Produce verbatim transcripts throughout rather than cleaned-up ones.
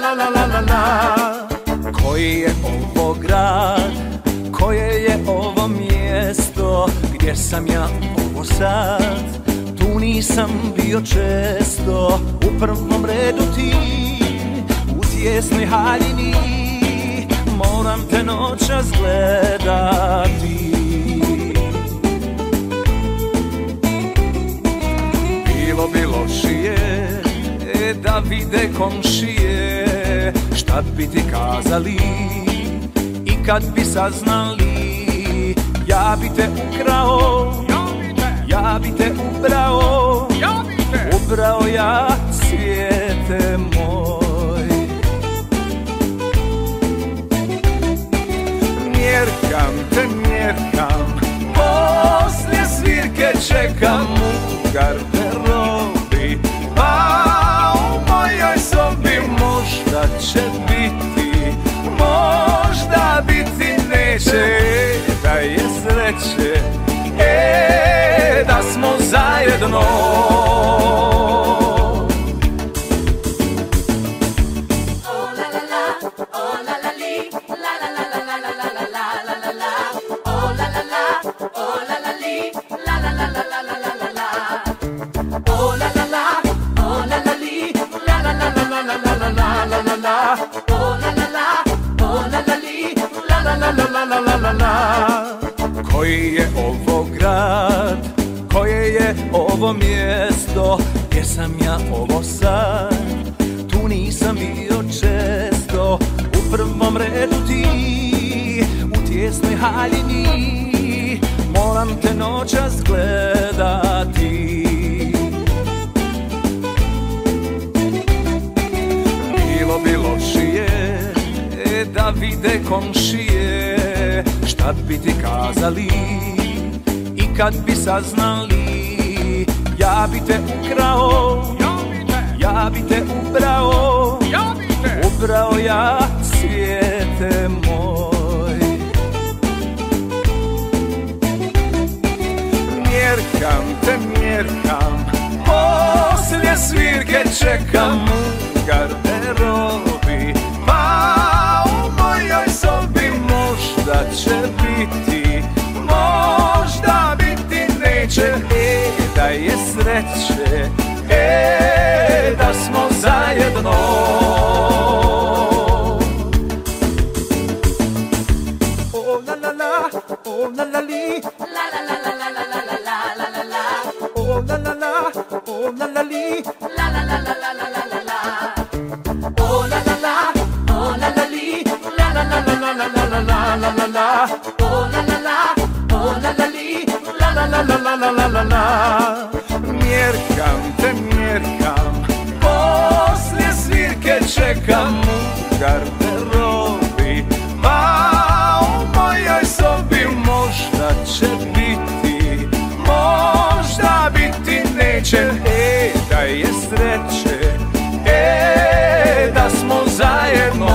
la la la la la. Koji je ovo grad, koje je ovo mjesto, gdje sam ja ovo sad, tu nisam bio često. U prvom redu ti, u tijesnoj haljini, moram te noćas gledati. Bilo bi lošije da vide komšije šta bi ti kazali, i kad bi saznali, ja bi te ukrao, ja bi te ubrao, ubrao ja, svijete moj. Mjerkam te, mjerkam, poslije svirke čekam u garderobi, a u mojoj sobi možda će biti, možda biti neće, da je sreće, e, da smo zajedno. Koji je ovo grad, koje je ovo mjesto, gdje sam ja ovo sad, tu nisam bio često. U prvom redu ti, u tijesnoj haljini, moram te noćas gledati. Bilo bi lošije da vide komšije šta bi ti kazali, i kad bi saznali, ja bi te ukrao, ja bi te ubrao, ubrao ja, svijete moj. Mjerkam te, mjerkam, poslije svirke čekam u garderobi, pa u mojoj sobi možda će biti, možda biti neće, e, da je sreće, e, da smo zajedno. O la la la, o la la li, la la la la la la la la la la la. O la la la, o la la li, la la la la la la la la. O la la la, o la la li, la la la la la la la la la la la. O la la la, o la la li, la la la la la la la la. Mjerkam te, mjerkam, poslije svirke čekam u garderobi, pa u mojoj sobi možda će biti, možda biti neće, e, da je sreće, e, da smo zajedno.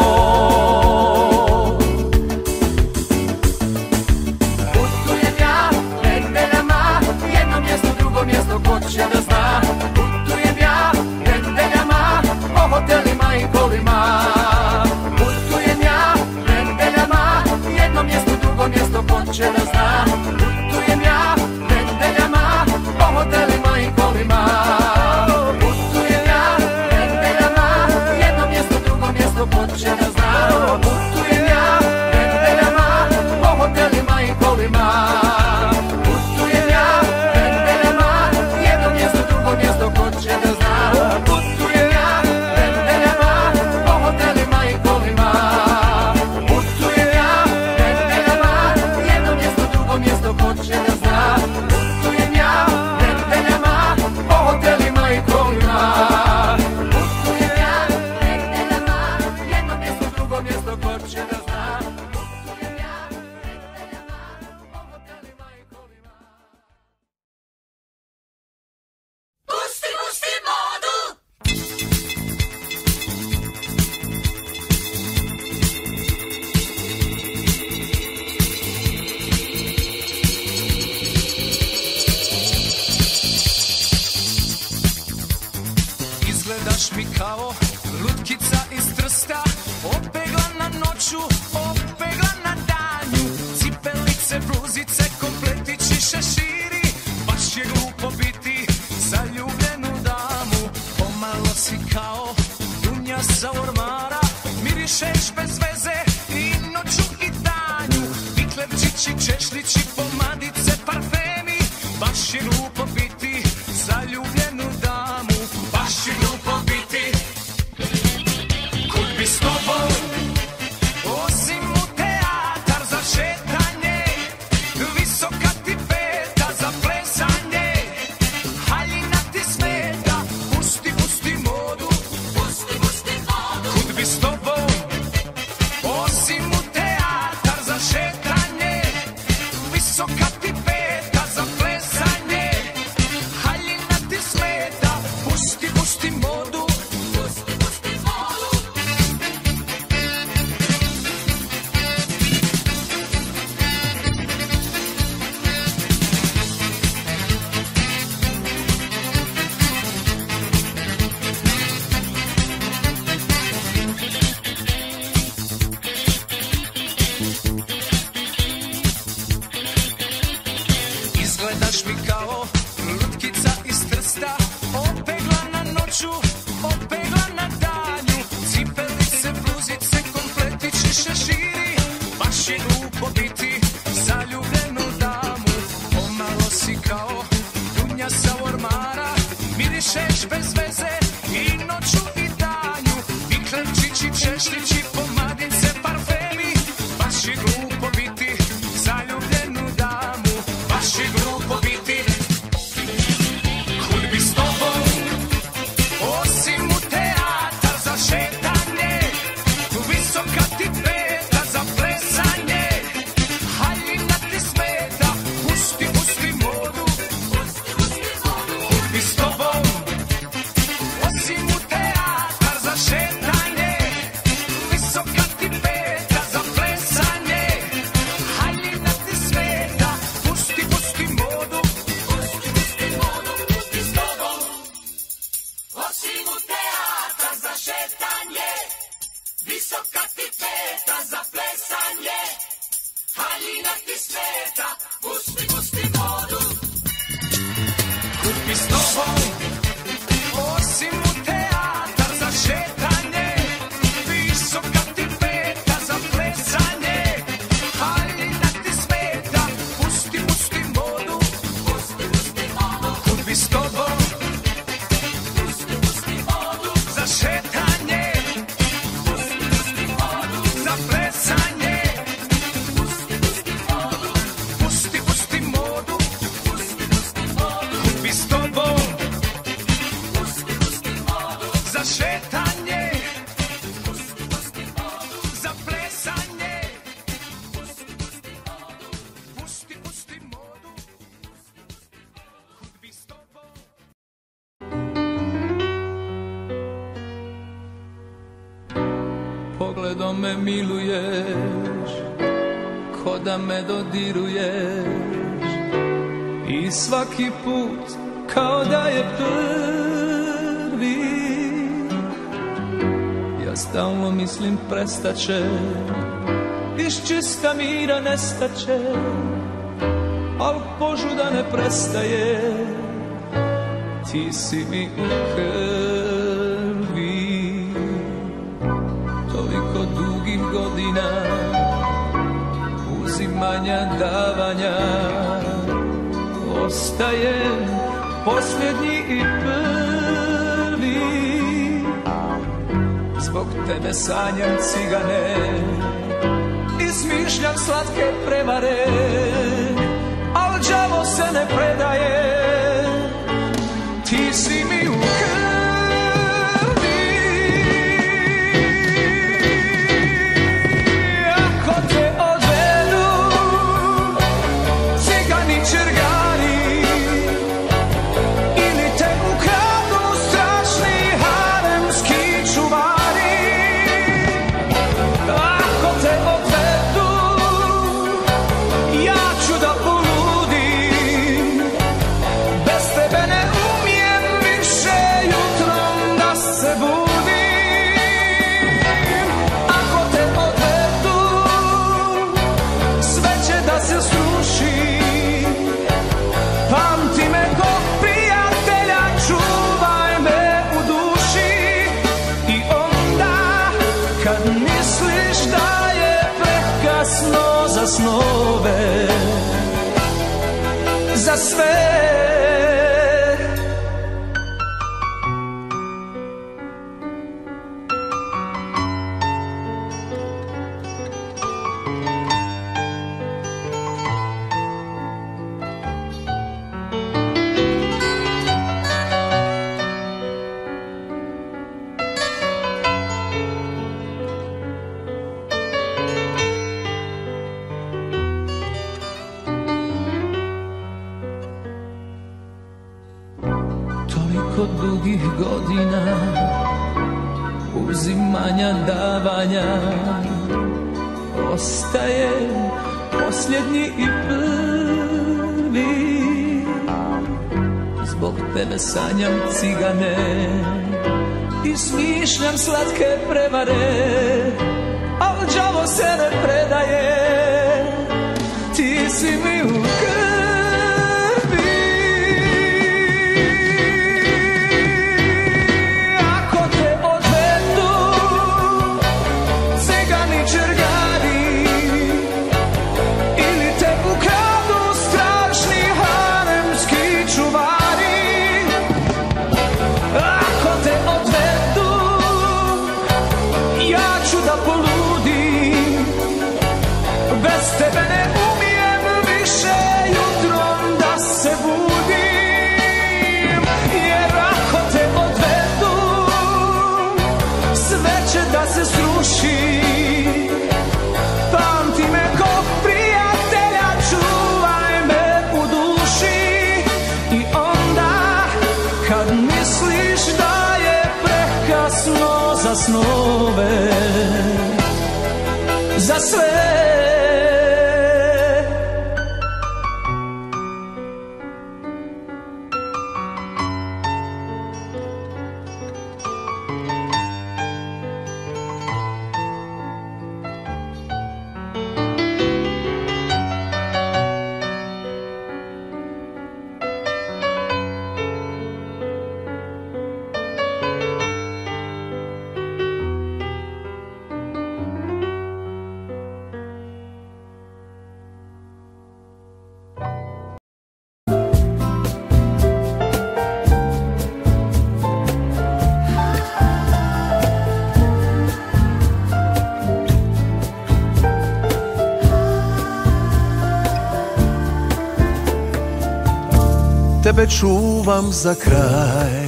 Putujem ja nedeljama, jedno mjesto, drugo mjesto, ko će da zna. Putujem ja nedeljama, po hotelima i kolima. Putujem ja nedeljama, jedno mjesto, drugo mjesto, ko će da zna. Putujem ja nedeljama, po hotelima i kolima. Putujem ja nedeljama, jedno mjesto, drugo mjesto, ko će da zna. Putujem ja nedeljama, po hotelima i kolima. Putujem ja nedeljama, jedno mjesto, drugo mjesto, ko će da zna. Putujem ja nedeljama, po hotelima i kolima. Putujem ja nedeljama, jedno mjesto, drugo mjesto, ko će da zna. Putujem ja nedeljama, po hotelima i kolima. Putujem ja nedeljama, jedno mjesto, drugo mjesto, ko će da zna. Putujem ja nedeljama, po hotelima i kolima. Pusti, pusti modu! Izgledaš mi kao lutkica iz bluzice, kompletići, šeširi. Baš je glupo biti zaljubljenu damu. Pomalo si kao dunja sa ormara. Mirišeš bez veze i noću i danju. Viklevčići, češljići, pomadice, parfemi. Baš je glupo biti zaljubljenu damu. Baš je glupo biti. Kud bi s tobom, osim u teatar za šetanje, visoka ti peta za plesanje, haljina ti smeta, pusti, pusti modu, pusti, pusti modu. Kud bi s tobom, osim u teatar za šetanje, visoka ti peta za plesanje, haljina ti smeta, pusti, pusti modu, pusti, pusti modu. Izgledaš mi kao lutkica iz Trsta, opeglana noću, opeglana danju. Cipelice, bluzice, kompletići, šeširi. Baš je glupo biti zaljubljenu damu. Pomalo si kao dunja sa ormara. Mirišeš bez veze i noću i danju. Viklevčići, češljići, pomadice, parfemi. Baš je glupo biti zaljubljenu damu. Baš je glupo biti. Kud bi s tobom, osim u teatar za šetanje, visoka ti peta za plesanje, haljina ti smeta, pusti, pusti modu, pusti, pusti modu. Kud bi s tobom, osim u teatar za šetanje, visoka ti peta za plesanje, haljina ti smeta, pusti, pusti modu, pusti, pusti modu. Kud bi s tobom, Osim u teatar za šetanje, visoka ti peta za plesanje, haljina ti smeta, pusti, pusti modu. kud bi s tobom, osim u teatar za šetanje, visoka ti peta za plesanje, haljina ti smeta, pusti, pusti modu, Pusti, pusti modu, kud bi s tobom, pusti, pusti modu, za šetanje, pusti, pusti modu, za plesanje, pusti, pusti modu, pusti, pusti modu, pusti, pusti modu, kud bi s tobom, pusti, pusti modu, za šetanje, pusti, pusti modu, za plesanje, pusti, pusti modu. pusti, pusti modu, kud bi s tobom. Pogledom me miluješ, ko da me dodiruješ, i svaki put kao da je prvi. Ja stalno mislim prestaće, iz čista mira nestaće, al požuda ne prestaje, ti si mi u krvi. Toliko dugih godina uzimanja, davanja, ostajem posljednji i prvi. Zbog tebe sanjam cigane i smišljam slatke prevare, al đavo se ne predaje, ti si mi u krvi. Ako te odvedu cigani čergani, ili te ukradu strašni haremski čuvari, ako te odvedu, ja ću da snove, za sve. Dugih godina uzimanja, davanja, ostaje posljednji i prvi. Zbog tebe sanjam cigane i smišljam slatke prevare, al đavo se ne predaje, ti si mi u krvi. Tebe ne umijem više jutrom da se budim, jer ako te odvedu sve će da se sruši. Pamti me ko prijatelja, čuvaj me u duši. I onda kad misliš da je prekasno za snove, za sve, tebe čuvam za kraj.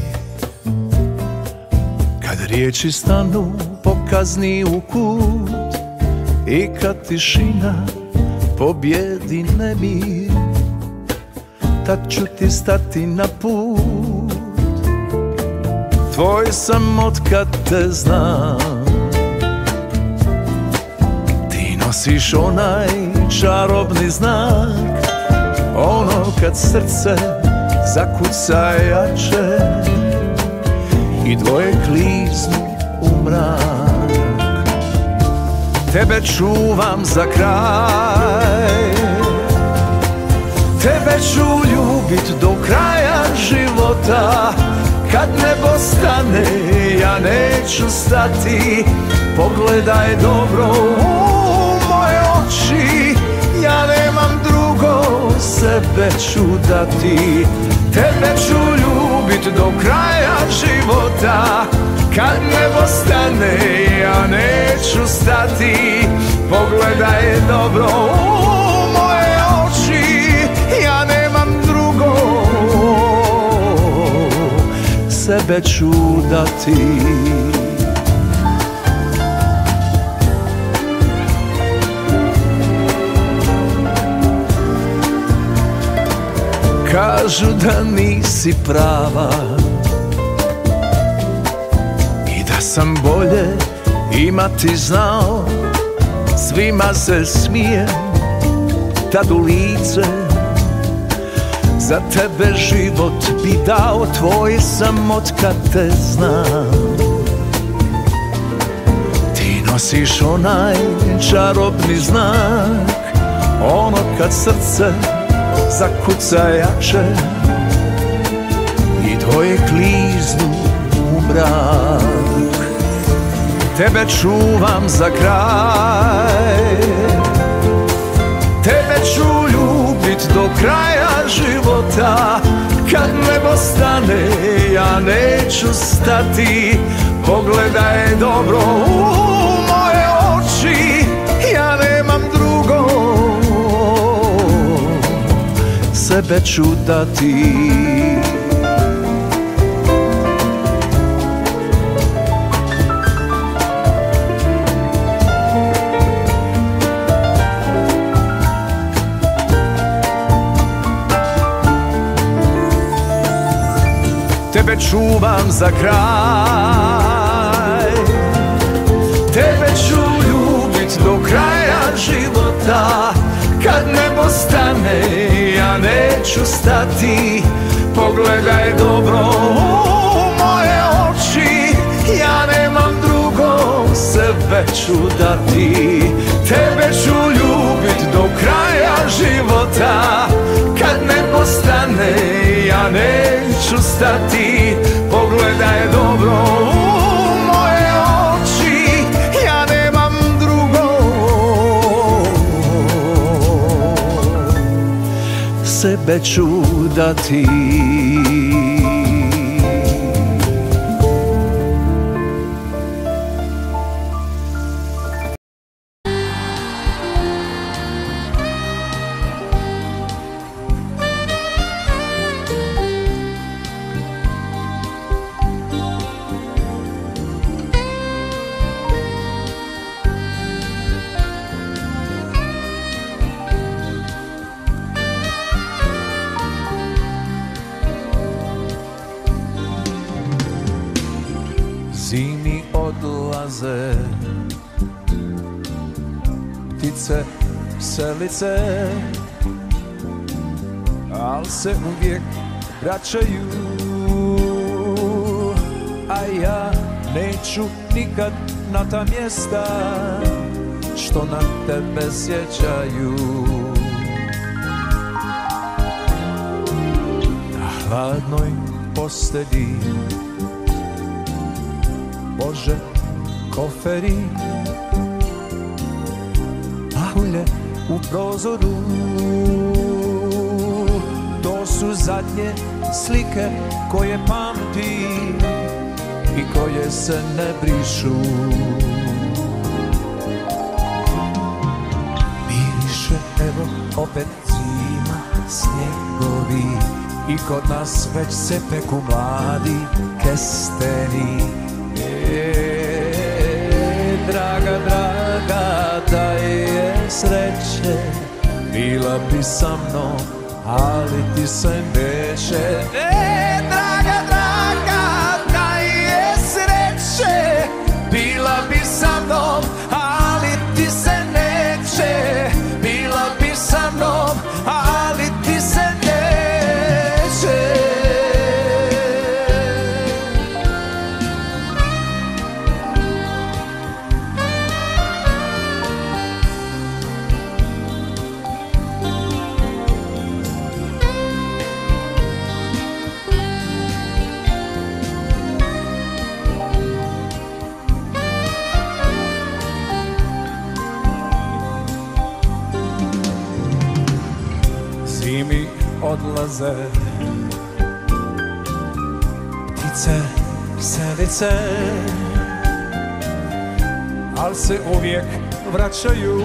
Kad riječi stanu pokazni u kut i kad tišina pobjedi nemir, tad ću ti stati na put. Tvoj sam otkad te znam, ti nosiš onaj čarobni znak, ono kad srce zakuca jače i dvoje kliznu u mrak. Tebe čuvam za kraj, tebe ću ljubit do kraja života. Kad nebo stane ja neću stati, pogledaj dobro u moje oči, ja nemam drugo, sebe ću dati. Tebe ću ljubit do kraja života. Kad nebo stane ja neću stati, pogledaj dobro u moje oči, ja nemam drugo, sebe ću dati. Kažu da nisi prava i da sam bolje imati znao. Svima se smijem tad u lice, za tebe život bi dao. Tvoj sam otkad te znam, ti nosiš onaj čarobni znak, ono kad srce zakuca jače i dvoje kliznu u mrak. Tebe čuvam za kraj, Tebe ću ljubit do kraja života. Kad nebo stane, ja neću stati. Pogledaj dobro u moje oči, ja nemam drugo, sebe ću dati. Tebe čuvam za kraj, tebe ću ljubit do kraja života. Kad nebo stane, ja neću stati. Pogledaj dobro u moje oči, ja nemam drugo, sebe ću dati. Tebe ću ljubit do kraja života. Kad nebo stane, ja neću stati. Pogledaj dobro u moje oči, ja nemam drugo, sebe ću dati. Zimi odlaze, ptice, pselice, al se uvijek vraćaju, a ja neću nikad na ta mjesta što na tebe sjećaju. Na hladnoj postelji, Bože, koferi, pahulje u prozoru. To su zadnje slike koje pamtim i koje se ne brišu. Miriše, evo opet zima, snjegovi, i kod nas već se peku mladi kesteni. Draga, draga, da je sreće, bila bi sa mnom, ali ti se neće. E, draga, draga, da je sreće, bila bi sa mnom, ali ti se neće. Bila bi sa mnom, ali ti se neće. Zimi odlaze, ptice, pselice, al se uvijek vraćaju,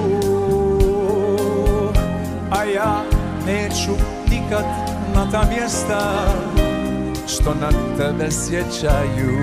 a ja neću nikad na ta mjesta što na tebe sjećaju.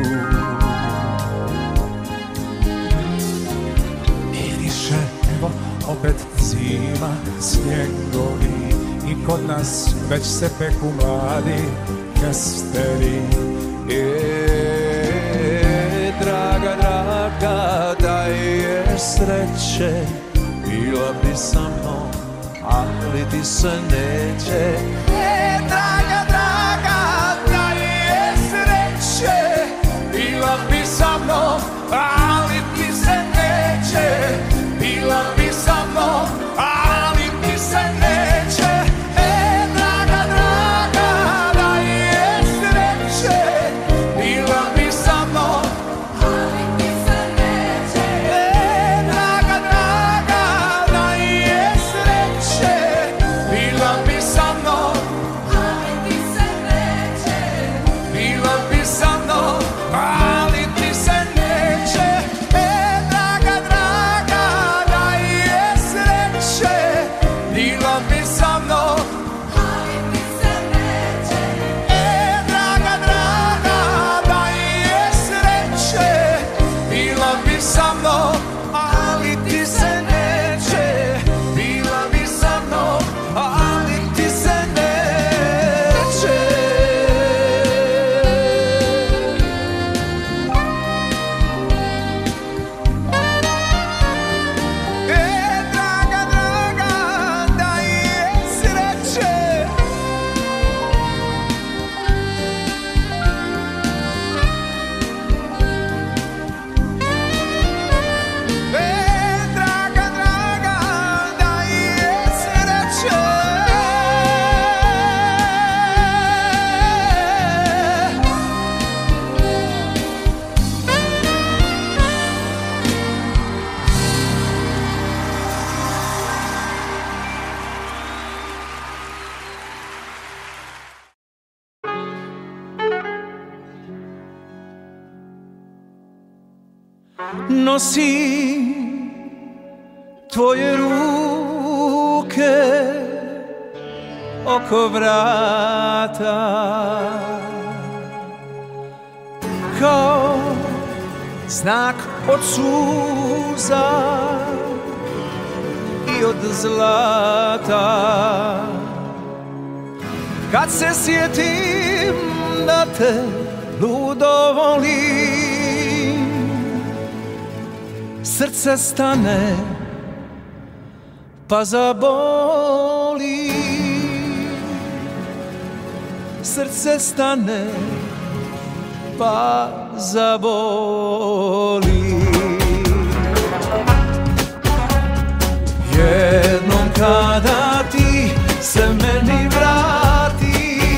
Miriše, evo opet zima, snjegovi, i kod nas već se peku mladi kesteri. E, draga, draga, da je sreće, bila bi sa mnom, ali ti se neće. E, draga, draga, da je sreće, bila bi sa mnom, ali ti se neće. Bila bi sa mnom, ali ti se neće. E, draga, draga, da je sreće, bila bi sa mnom, ali ti se neće. E, draga, draga, da je sreće, sa mnom, ali ti se neće. bila bi sa mnom, ali ti se neće. E, draga, draga, da je sreće, bila bi sa mnom, Ali ti se neće. e, draga, draga, da je sreće, bila bi sa mnom, ali ti se neće, bila bi sa mnom, ali ti se neće. E, draga, draga, da je sreće, e, draga, draga, da je sreće. Nosim tvoje ruke oko vrata, kao znak od suza i od zlata. Kad se sjetim da te ludo volim, srce stane pa zaboli. Srce stane pa zaboli. Jednom kada ti se meni vratiš,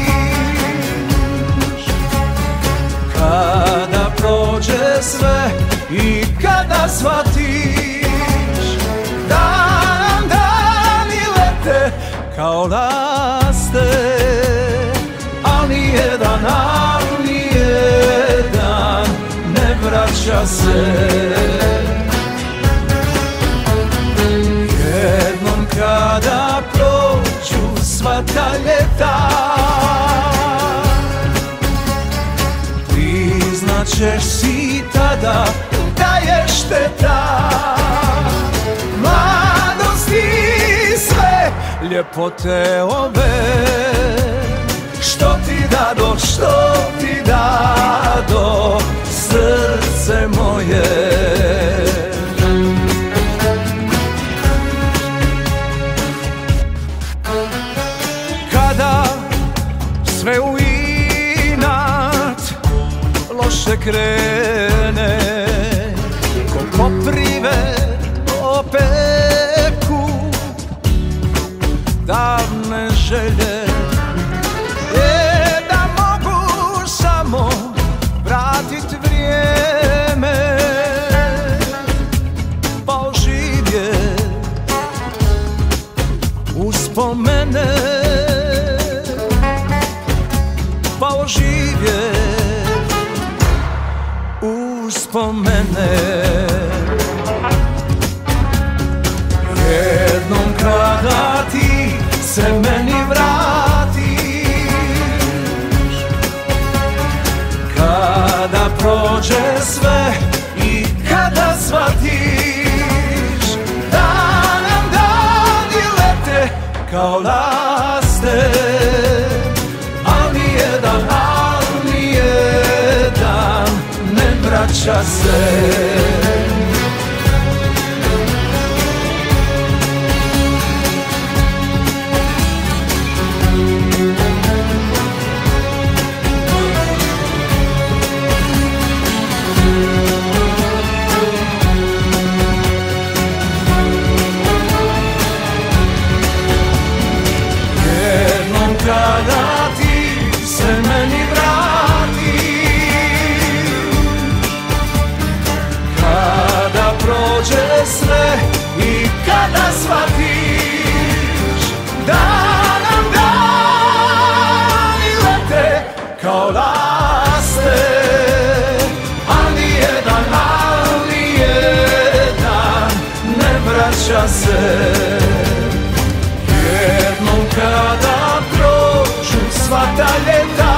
kada prođe sve i kada shvatiš da nam dani lete kao laste, ali jedan, ali jedan ne vraća se. Jednom kada prođu sva ta ljeta, priznaćeš si tada da je šteta mladosti sve ljepote ove. Što ti dado, što ti dado srce moje. Kada sve u inat loše krene, ko koprive opeku davne želje, je da mogu samo vratit vrijeme, pa oživjet uspomene, pa oživjet uspomene. Jednom kada ti se meni vratiš, kada prođe sve i kada shvatiš da nam dani lete kao laste, ali jedan, ali jedan ne vraća se. Kada ti se meni vratiš, kada prođe sve i kada shvatiš da nam da na se. Jednom kada prođu sva ta ljeta,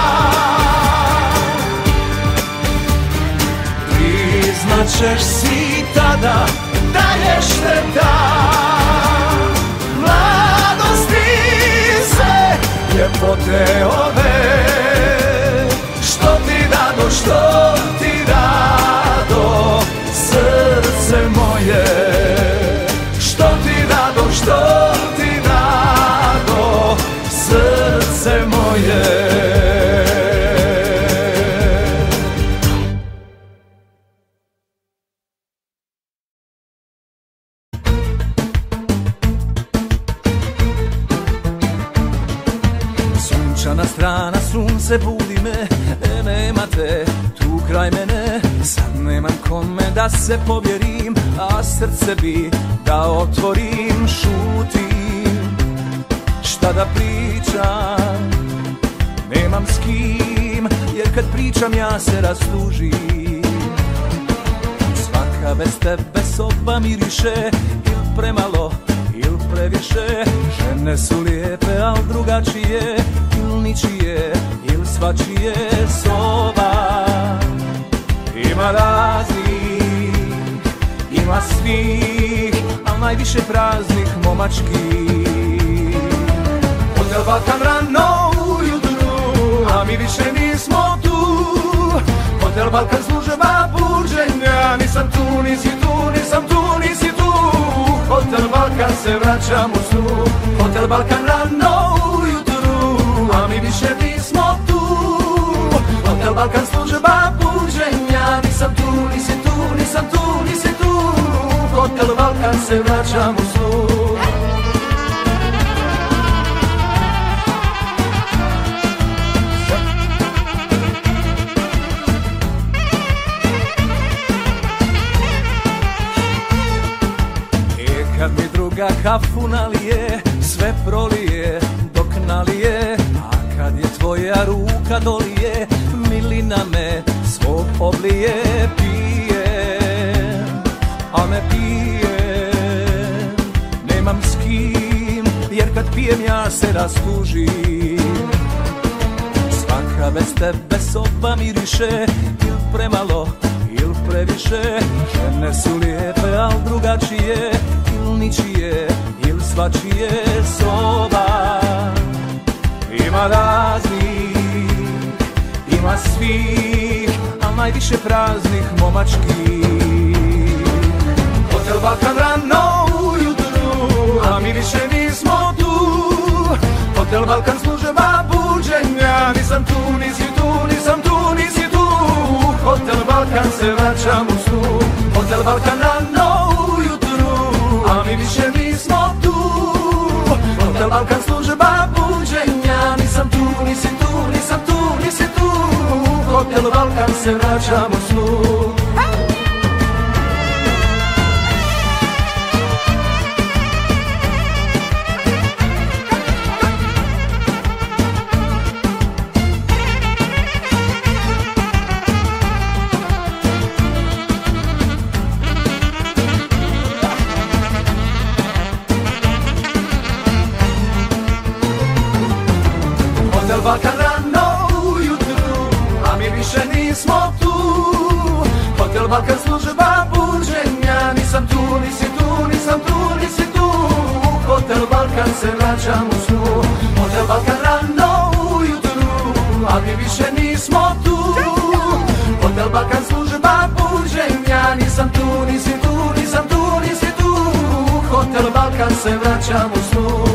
priznaćeš si tada da je šteta mladosti sve ljepote ove. Što ti dado, što ti dado, srce moje. Što ti dado, što ti dado, srce moje. Sunčana strana, sunce budi me, e, nema te tu kraj mene. Sad nemam kome da se povjerim, a srce bi da otvorim. Šutim, šta da pričam, nemam s kim, jer kad pričam ja se rastužim. Svaka bez tebe soba miriše, il premalo, il previše. Žene su lijepe, al drugačije, il ničije, il svačije. Soba ima raznih, ima svih, al najviše praznih momačkih. Hotel Balkan rano ujutru, a mi više nismo tu. Hotel Balkan služba buđenja, nisam tu, nisi tu, nisam tu, nisi tu. Hotel Balkan se vraćam u snu. Hotel Balkan rano ujutru, a mi više nismo tu. Hotel Balkan služba buđenja, nisam tu, nisi tu, nisam tu, nisi tu. Hotel Balkan se vraćam u snu. Kad mi druga kafu nalije, sve prolije dok nalije. A kad je tvoja ruka dolije, milina me svog oblije. Pijem, a ne pijem, nemam s kim, jer kad pijem ja se rastužim. Svaka bez tebe soba miriše, il premalo, il previše. Žene su lijepe, al drugačije, il ničije, il svačije. Soba ima raznih, ima svih, al najviše praznih momačkih. Hotel Balkan rano ujutru, a mi više nismo tu. Hotel Balkan služba buđenja, nisam tu, nisi tu, nisam tu, nisi tu. Hotel Balkan se vraćam u snu. Hotel Balkan rano ujutru, a mi više nismo tu. Hotel Balkan služba buđenja, nisam tu, nisi tu, nisam tu, nisi tu. Hotel Balkan se vraćam u snu. Hotel Balkan rano ujutru, a mi više nismo tu. Hotel Balkan služba buđenja, nisam tu, nisi tu, nisam tu, nisi tu. Hotel Balkan se vraćam u snu. Hotel Balkan rano ujutru, a mi više nismo tu. Hotel Balkan služba buđenja, nisam tu, nisi tu, nisam tu, nisi tu. Hotel Balkan se vraćam u snu.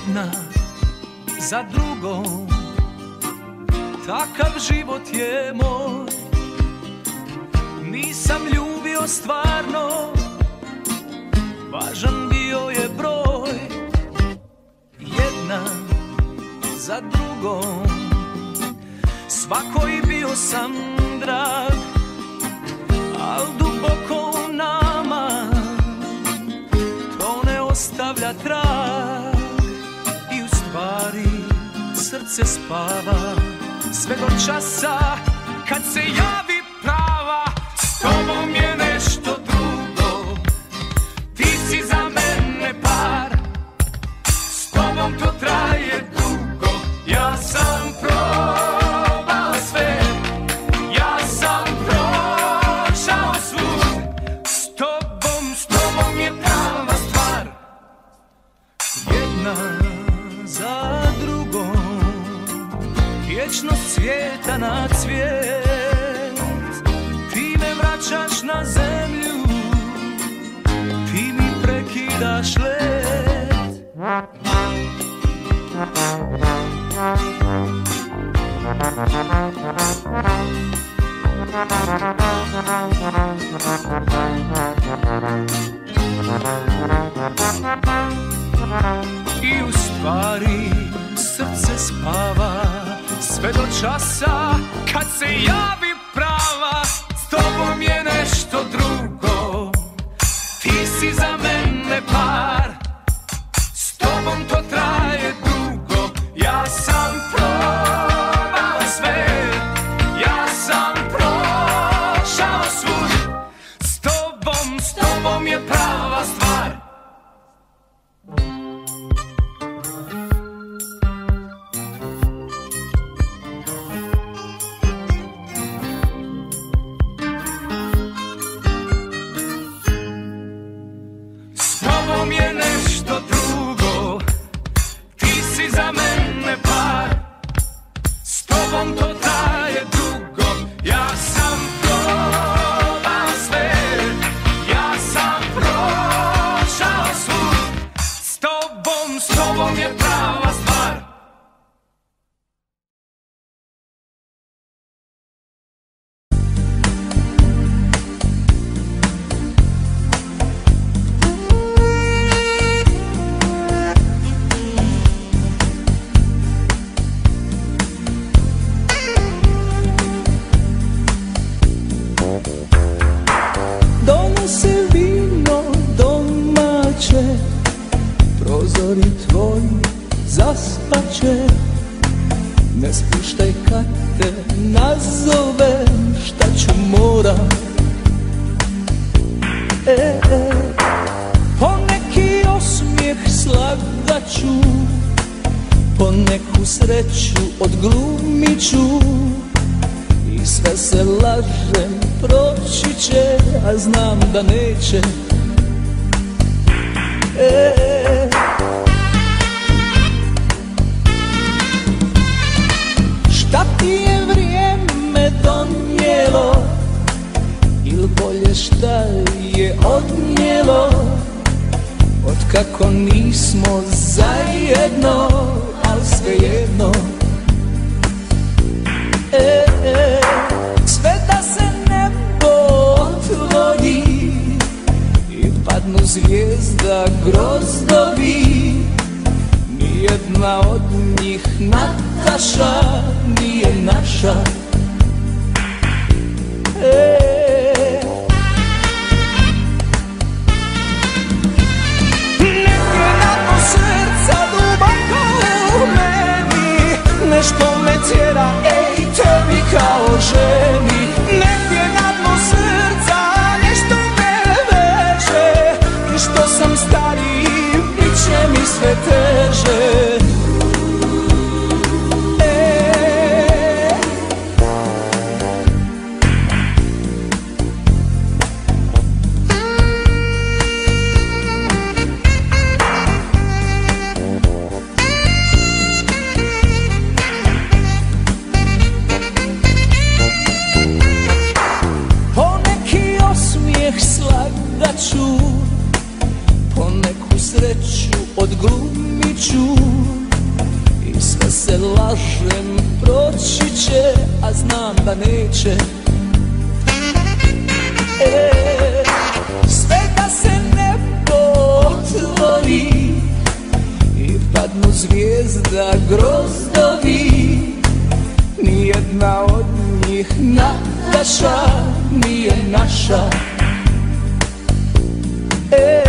jedna za drugom, takav život je moj. Nisam ljubio stvarno, važan bio je broj. Jedna za drugom, svakoj bio sam drag, al duboko u nama to ne ostavlja trag. I u stvari srce spava sve do časa kad se javi prava. S tobom je nešto drugo, ti si za mene par. S tobom to traje dugo, ja sam probao sve, ja sam prošao svud. S tobom, s tobom je prava stvar. Jedna za drugom, vječnost svijeta na cvijet. Ti me vraćaš na zemlju, ti mi prekidaš let. I u stvari srce spava sve do časa kad se javi prava. S tobom je nešto drugo, ti si za mene par. S tobom to traje dugo, ja sam probao sve, ja sam prošao svud. S tobom, s tobom je prava stvar. S tobom je nešto drugo, ti si za mene par. S tobom to traje dugo, ja sam probao sve, ja sam prošao svud. S tobom, s tobom je prava stvar. Donose vino domaće, prozori tvoji zaspaće. Ne spuštaj kad te nazovem, šta ću moram. E, e, poneki osmijeh slagaću, poneku sreću odglumit ću. I sve se lažem, proći će, a znam da neće. E, e. Šta ti je vrijeme donijelo, il bolje šta je odnijelo, otkako nismo zajedno, al svejedno. E, e, sve da se nebo otvori i padnu zvijezda grozdovi, nijedna od njih Nataša nije naša. E, negdje na dnu srca duboko u meni nešto me tjera, ej, tebi kao ženi. Negdje na dnu srca nešto me veže, i što sam stariji, bit će mi sve teže. E, odglumit ću i sve se lažem, proći će, a znam da neće. E, sve da se nebo otvori i padnu zvijezda grozdovi, nijedna od njih Nataša nije naša. E,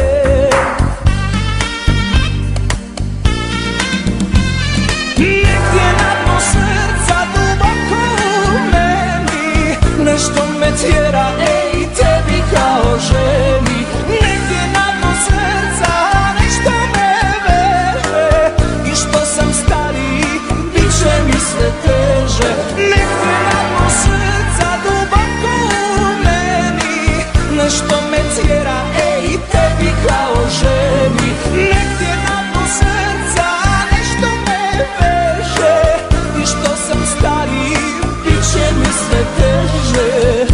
negdje na dnu srca duboko u meni nešto me tjera, ej, tebi kao ženi. Negdje na dnu srca nešto me veže i što sam stariji bit će mi sve teže. Negdje na dnu srca duboko u meni nešto me tjera, ej, tebi kao ženi. Negdje na dnu srca nešto me veže i što sam stariji bit će mi sve teže.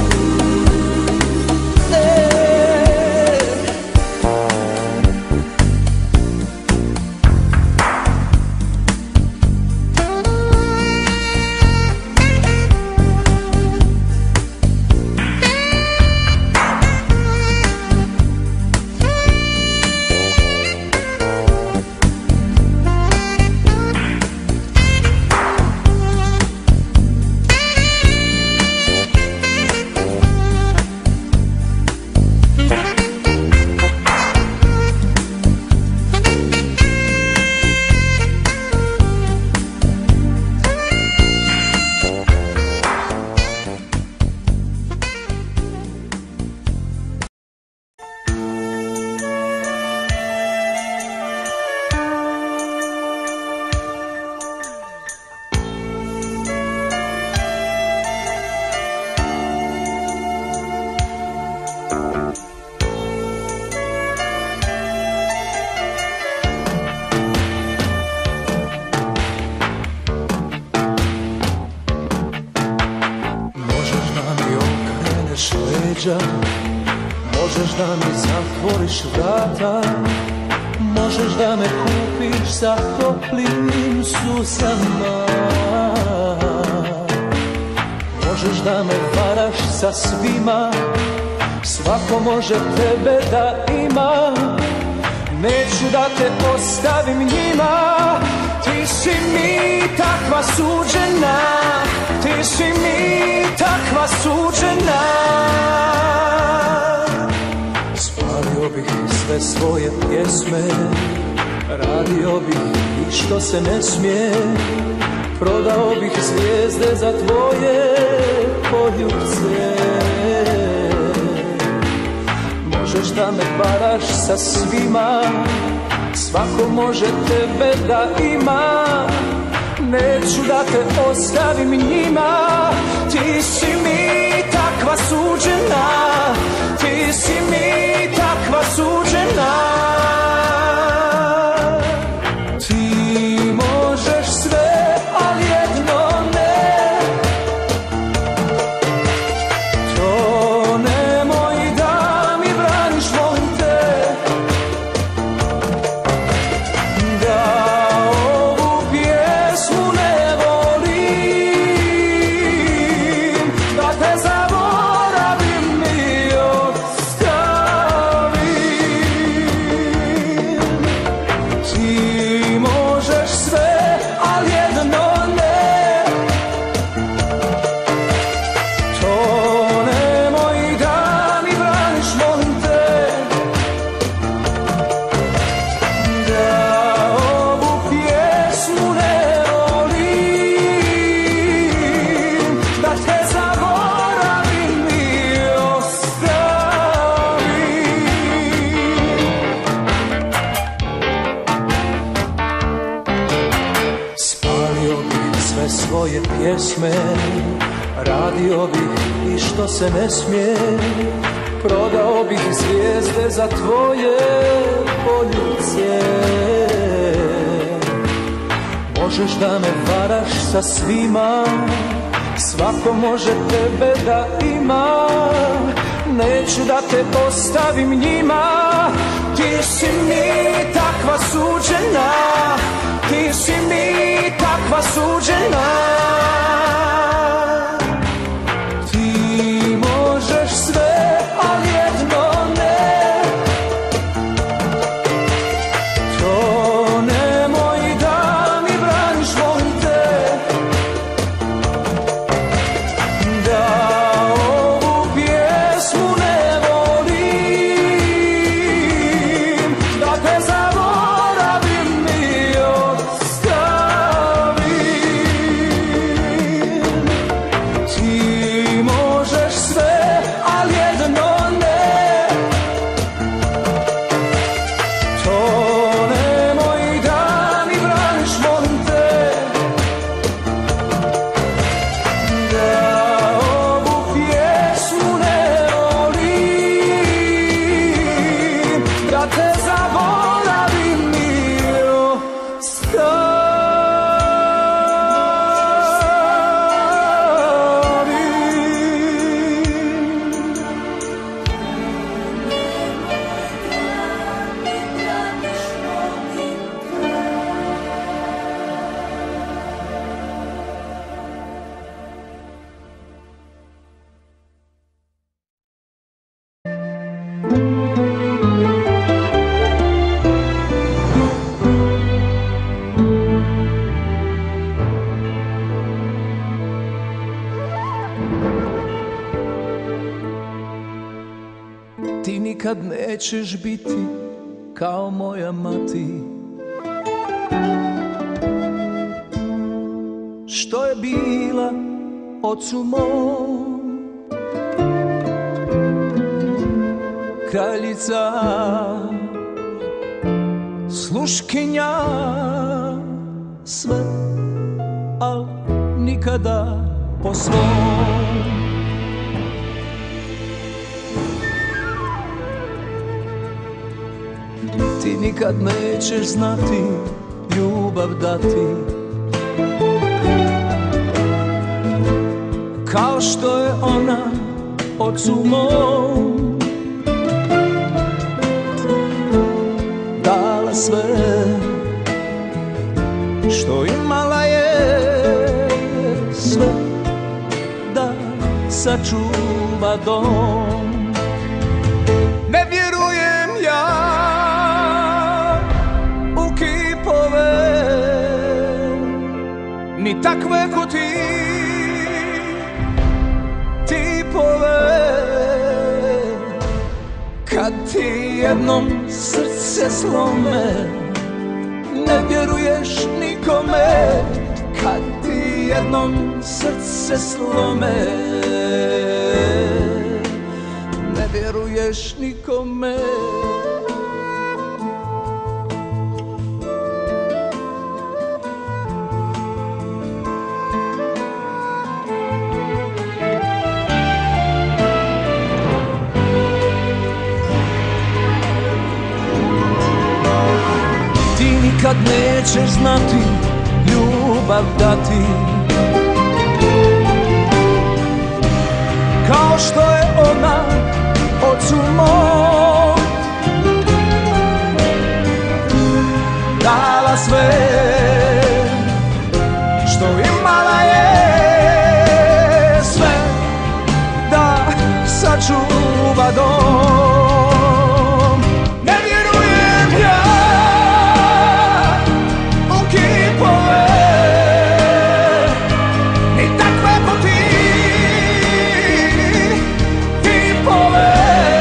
Možeš da mi zatvoriš vrata, možeš da me kupiš sa toplim susama, možeš da me varaš sa svima, svako može tebe da ima. Neću da te ostavim njima, ti si mi takva suđena, ti si mi takva suđena. Spalio bih sve svoje pjesme, radio bih i što se ne smije, prodao bih zvijezde za tvoje poljubce. Možeš da me varaš sa svima, svako može tebe da ima. Neću da te ostavim njima, ti si mi takva suđena, ti si mi takva suđena. Ti možeš sve, ali jedno ne, to nemoj da mi braniš, molim te, da ovu pjesmu ne volim, da te zaboravim i ostavim. Ti možeš sve, ali jedno ne, to nemoj da mi braniš, molim te, da ovu pjesmu ne volim, da te zaboravim i ostavim. Spalio bih sve svoje pjesme, radio bih i što se ne smije, prodao bih zvijezde za tvoje poljubce. Možeš da me varaš sa svima, svako može tebe da ima. Neću da te ostavim njima, ti si mi takva bila suđena. Ti možeš sve, ali jedno ne. To nemoj da mi braniš, volim te. Da ovu pjesmu ne volim, da te zaboravim i ostavim. Ti možeš sve, ali jedno ne. To nemoj da mi braniš, volim te. Da ovu pjesmu ne volim, da te zaboravim i ostavim. Ti nikad nećeš biti kao moja mati, što je bila ocu mom. Kraljica, sluškinja, sve, al nikada po svom. Ti nikad nećeš znati ljubav dati, kao što je ona ocu mom dala sve što imala je, sve da sačuva dom. Ne vjerujem ja u kipove, ni takve ko ti, tipove. Kad ti jednom srce slome, ne vjeruješ nikome. Kad ti jednom srce slome, ne vjeruješ nikome. Ti nikad nećeš znati ljubav dati, kao što je ona ocu mom dala sve što imala je, sve da sačuva dom. Ne vjerujem ja u kipove, ni takve ko ti, tipove.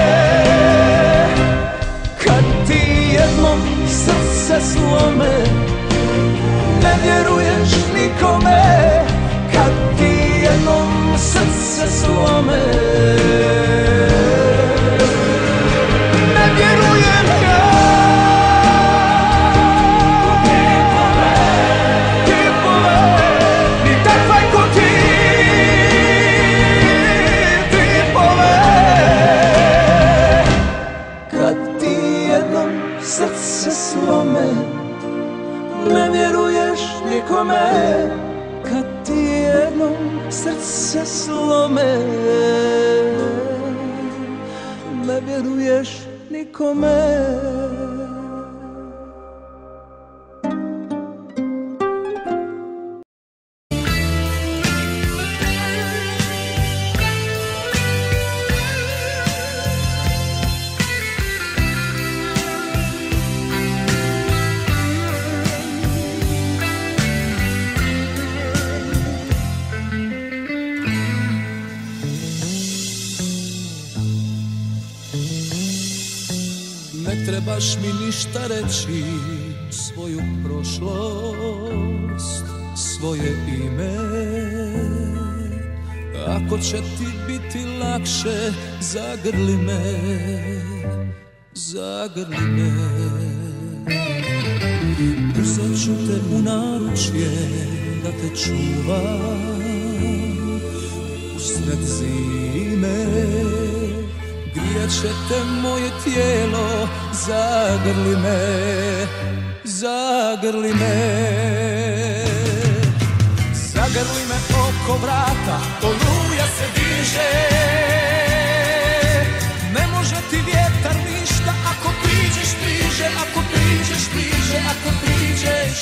Kad ti jednom srce slome, ne vjeruješ nikome. Kad ti jednom srce slome, ne vjerujem ja u kipove, kipove, ni takve ko ti, tipove. Kad ti jednom srce slome, ne vjeruješ nikome. Kad ti jednom srce slome, ne vjeruješ nikome. Ne trebaš mi ništa reći, svoju prošlost, svoje ime. Ako će ti biti lakše, zagrli me, zagrli me. Uzet ću te u naručje da te čuvam usred zime. Grijat će te moje tijelo, zagrli me, zagrli me. Zagrli me oko vrata, oluja se diže. Ne može ti vjetar ništa ako priđeš bliže, ako priđeš bliže, ako priđeš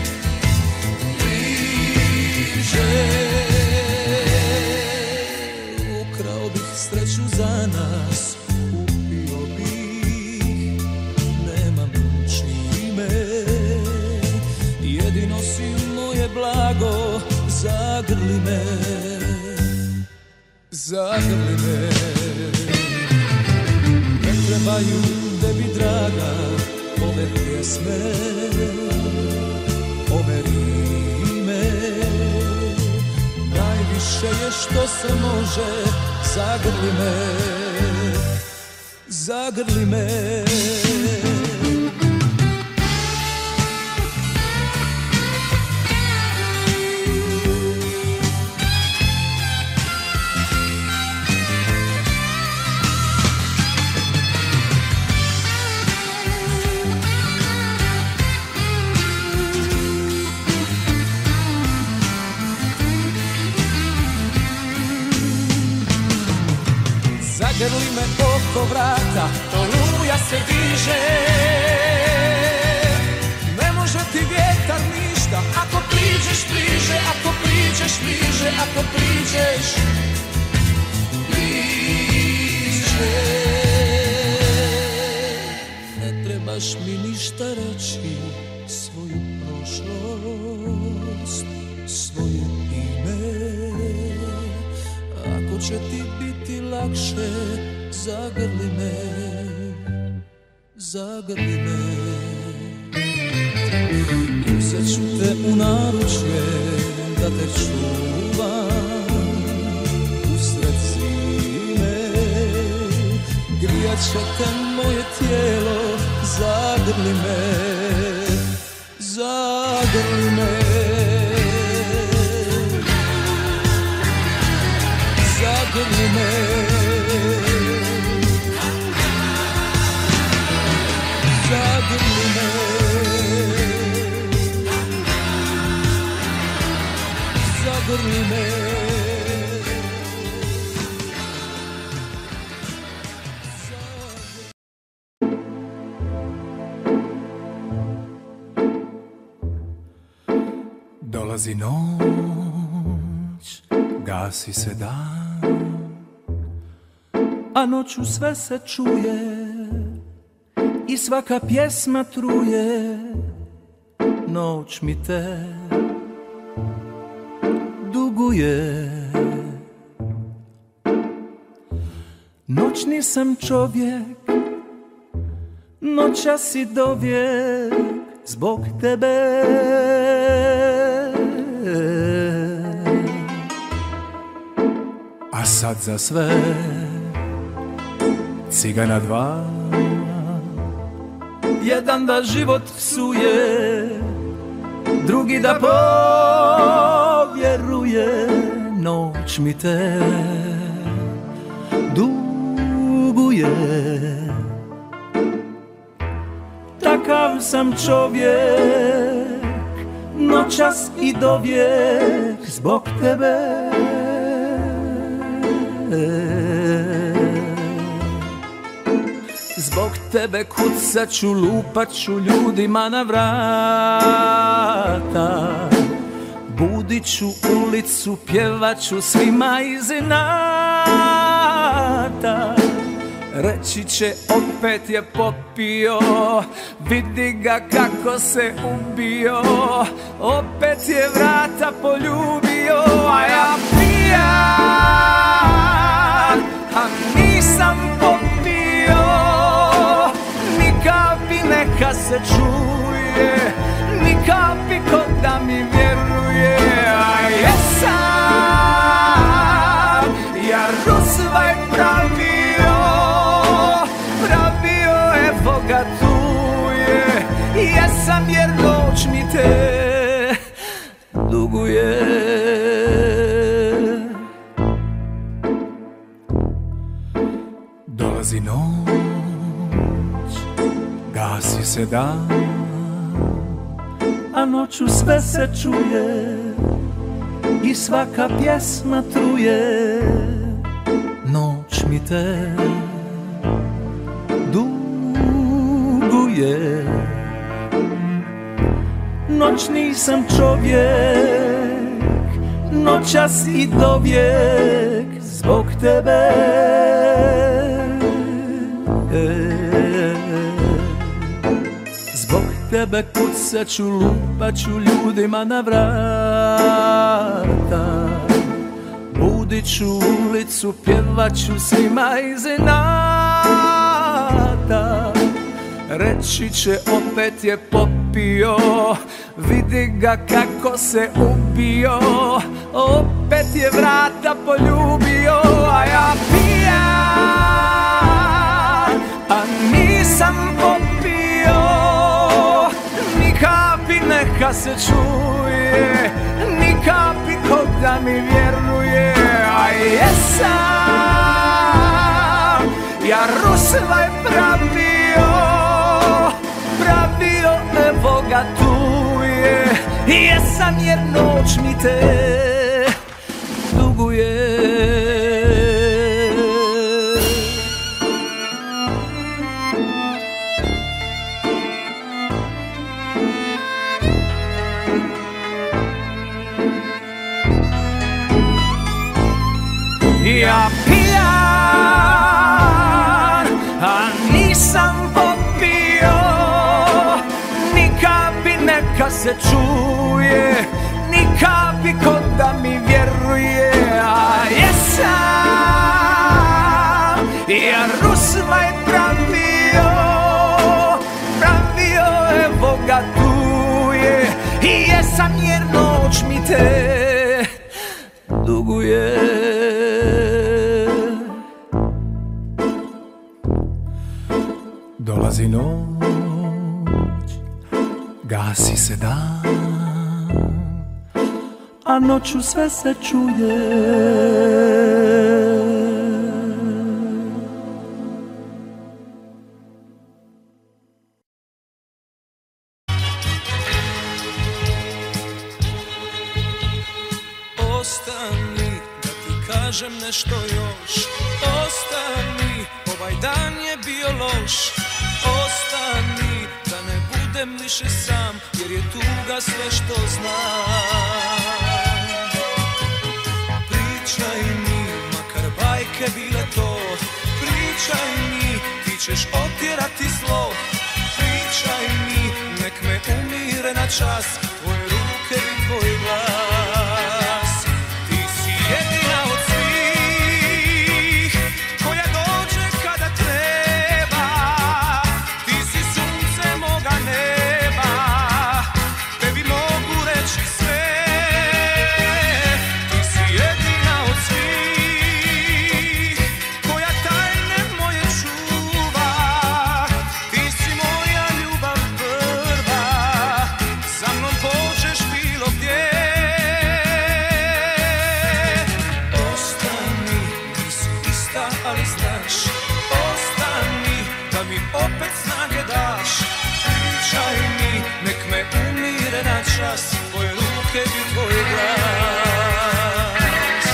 bliže. Ukrao bih sreću za nas, upio bih, nemam čime. Jedino si moje blago, zagrli me, zagrli me. Ne trebaju tebi draga ove pjesme, ove rime. Najviše je što se može, zagrli me, zagrli me. Zagrli me oko vrata, oluja se diže. Ne može ti vjetar ništa ako priđeš bliže, ako priđeš bliže, ako priđeš bliže. Ne trebaš mi ništa reći, svoju prošlost, svoje ime. Ako će ti biti lakše, zagrli me, zagrli me. Uzet ću te u naručje da te čuvam usred zime. Grijat će te moje tijelo, zagrli me, zagrli me. Zagrli me, zagrli me, zagrli me. Dolazi noć, gasi se dan, a noću sve se čuje i svaka pjesma truje. Noć mi te duguje. Noćni sam čovjek, noćas i dovijek zbog tebe. a sad za sve cigana dva. Jedan da život psuje, drugi da povjeruje. Noć mi te duguje. Takav sam čovjek, noćas i dovijek zbog tebe. Zbog tebe kucat ću, lupat ću ljudima na vrata. Budit ću ulicu, pjevat ću svima iz inata. Reći će opet je popio, vidi ga kako se ubio. Opet je vrata poljubio, a ja pijan, a nisam popio. neka se čuje, ni kapi ko da mi vjeruje. A jesam ja rusvaj pravio, pravio evo ga tu je. Jesam jer noć mi te duguje. Dolazi noć, gasi se dan, a noću sve se čuje i svaka pjesma truje. Noć mi te duguje. Noć nisam čovjek, noćas i dovijek zbog tebe. Zbog tebe kucat ću, lupat ću ljudima na vrata. Budit ću ulicu, pjevat ću svima iz inata. Reći će opet je popio, vidi ga kako se ubio. Opet je vrata poljubio, a ja pijan, a nisam popio. Ni kapi neka se čuje, ni kapi ko da mi vjeruje. A jesam ja rusvaj pravio, pravio evo ga tu je. Jesam jer noć mi te duguje. Ja pijan, a nisam popio. Ni kapi neka se čuje, ni kapi ko da mi vjeruje. A jesam ja rusvaj pravio, pravio evo ga tu je. I jesam jer noć mi te duguje. Dolazi noć, gasi se dan, a noću sve se čuje. Ostani, da ti kažem nešto još. Ostani, ovaj dan je bio loš. Ostani, da ne budem više sam, jer je tuga sve što znam. Pričaj mi, makar bajke bile to. Pričaj mi, ti ćeš otjerati zlo. Pričaj mi, nek me umire na čas tvoje ruke i tvoj glas. Ti si jedina od svih koja dođe kada treba. Ti si sunce moga neba, tebi mogu reći sve. Ti si jedina od svih koja tajne moje čuva. Ti si moja ljubav prva, sa mnom pođeš bilo gdje. Ostani, nisi ista, ali znaš. Ostani, da mi opet snage daš. Pričaj mi, nek me umire na čas tvoje ruke i tvoj glas.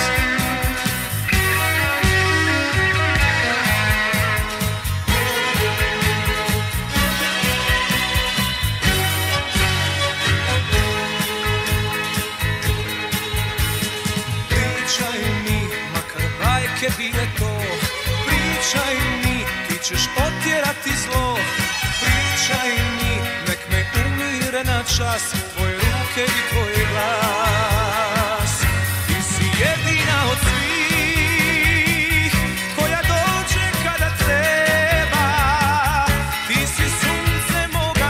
Pričaj mi, makar bajke bile to. Pričaj mi, ti ćeš otjerati zlo. Pričaj mi, nek me umire na čas tvoje ruke i tvoj glas. Ti si jedina od svih koja dođe kada treba. Ti si sunce moga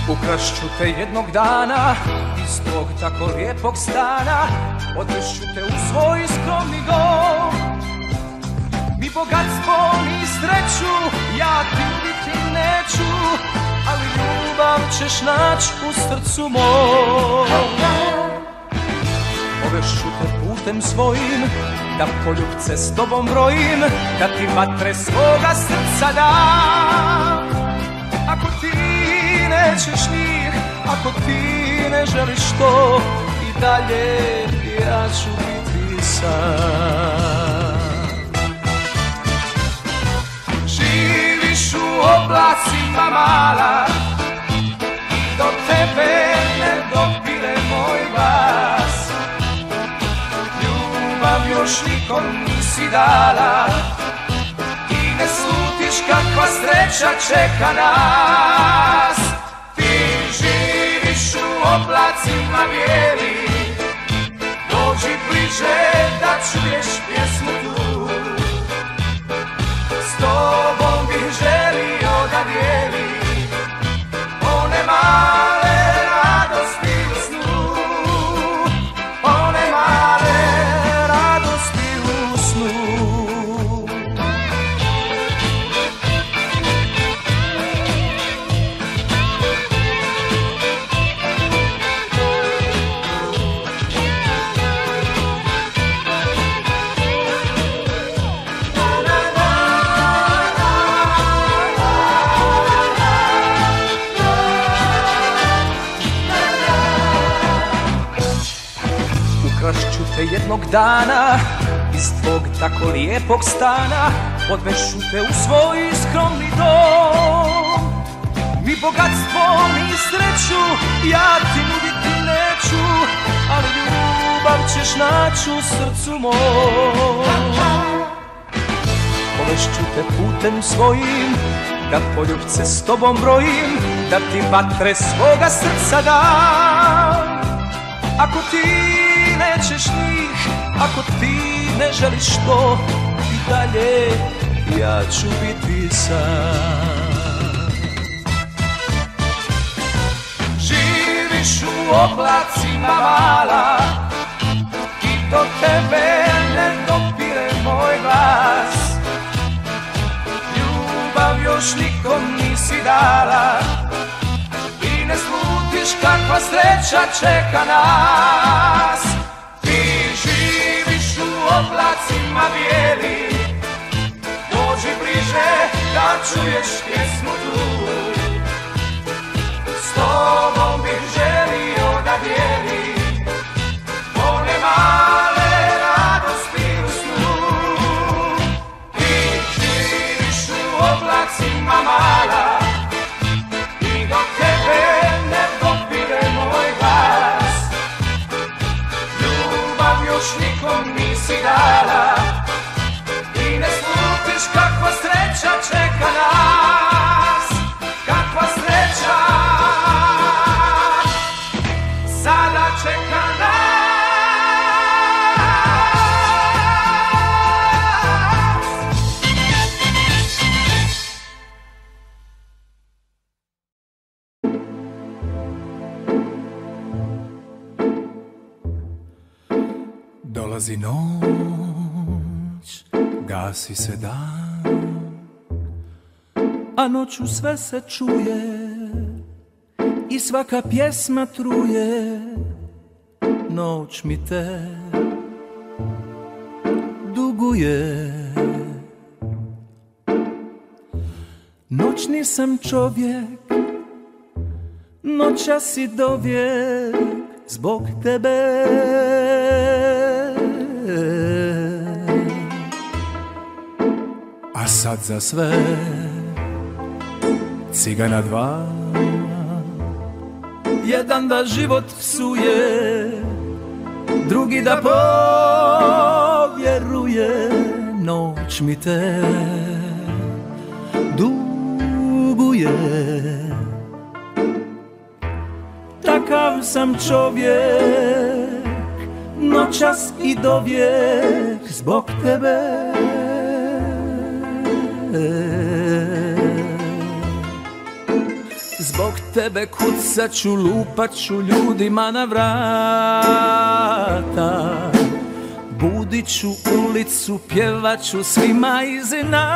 Ukrašću te jednog dana iz tvog tako lijepog stana, odvešću te u svoj skromni dom. Ni bogatstvo, ni sreću, ja ti ljubiti neću, ali ljubav ćeš naći u srcu mom. Povešću te putem svojim, da poljubce s tobom brojim, da ti vatre svoga srca dam. Ako ti nećeš njih, ako ti ne želiš to, i dalje ja ću biti sam. Živiš u oblacima mala, i do tebe ne dopire moj glas. Ljubav još nikom nisi dala, i ne slutiš kakva sreća čeka nas. Ti živiš u oblacima bijeli, dođi bliže da čuješ pjesmu tu. S tobom bih želio da dijelim one male radosti u snu, one male radosti u snu. Ukrašću te jednog dana iz tvog tako lijepog stana, odvešu te u svoj skromni dom. Ni bogatstvo, ni sreću, ja ti nuditi neću, ali ljubav ćeš naći u srcu mom. Povešću te putem svojim, da poljubce s tobom brojim, da ti vatre svoga srca dam. Ako ti nećeš njih, ako ti ne želiš to, i dalje ja ću biti sam. Živiš u oblacima mala, i do tebe ne dopire moj glas. Ljubav još nikom nisi dala, i ne slutiš kakva sreća čeka nas. Ti živiš u oblacima bijeli, dođi bliže da čuješ pjesmu tu. S tobom bih želio da dijelim one male radosti u snu. Ti živiš u oblacima mala, i do tebe ne dopire moj glas. Ljubav još nikom nisi dala, i ne slutiš kakva sreća čeka nas. Kakva sreća sada čeka nas. Dolazi noć, gasi se dan, A noću sve se čuje i svaka pjesma truje. Noć mi te duguje. Noćni sam čovjek, noćas i dovijek zbog tebe. a sad za sve cigana dva. Jedan da život psuje, drugi da povjeruje. Noć mi te duguje. Takav sam čovjek, noćas i dovijek zbog tebe. Zbog tebe kucat ću, lupat ću ljudima na vrata. Budit ću ulicu, pjevat ću svima iz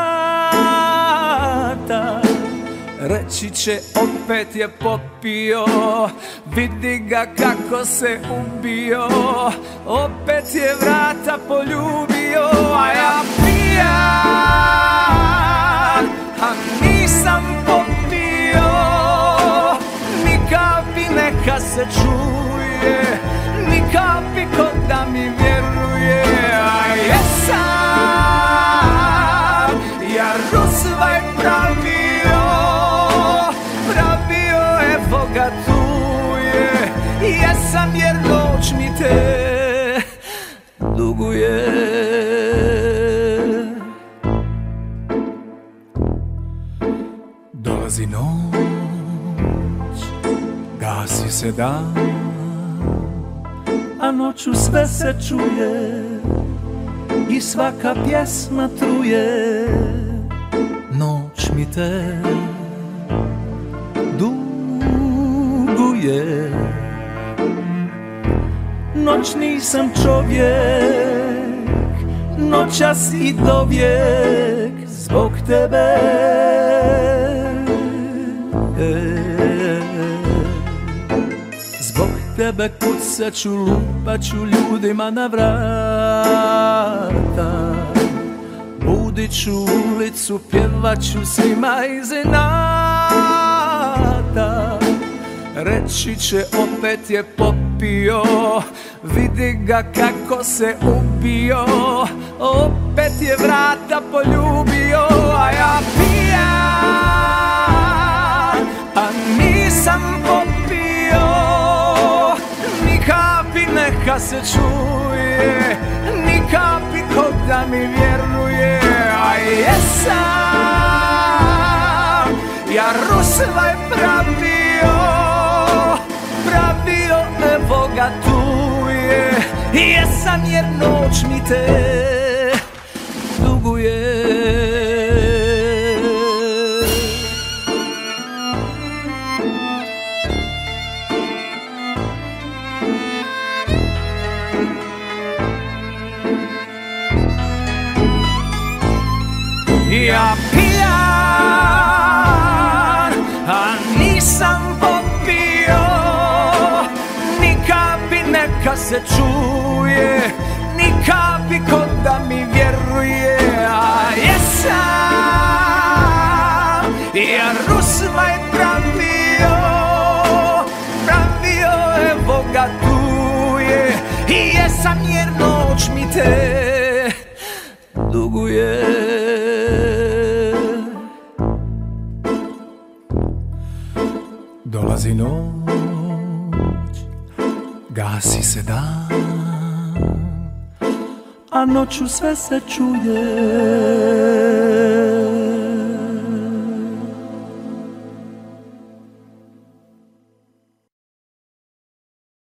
inata. Reći će opet je popio, vidi ga kako se ubio. Opet je vrata poljubio, a ja pijan, a nisam popio. Ni kapi neka se čuje, ni kapi ko da mi vjeruje. A jesam ja rusvaj pravio, pravio evo ga tu je. Jesam jer noć mi te duguje. Dolazi noć, gasi se dan, a noću sve se čuje i svaka pjesma truje. Noć mi te duguje. Noć nisam čovjek, noćas i dovijek zbog tebe. Zbog tebe kucat ću, lupat ću ljudima na vrata. Budit ću ulicu, pjevat ću svima iz inata. Reći će opet je popio, vidi ga kako se ubio. Opet je vrata poljubio, a ja pijan, a nisam popio. Ni kapi neka se čuje, ni kapi ko da mi vjeruje. A jesam ja rusvaj pravio, pravio evo ga tu je. Jesam jer noć mi te duguje. Ja pijan, a nisam popio. Ni kapi neka se čuje, ni kapi ko da mi vjeruje. A jesam ja rusvaj pravio, pravio evo ga tu je. I jesam jer noć mi te duguje. Dolazi noć, gasi se dan, a noću sve se čuje.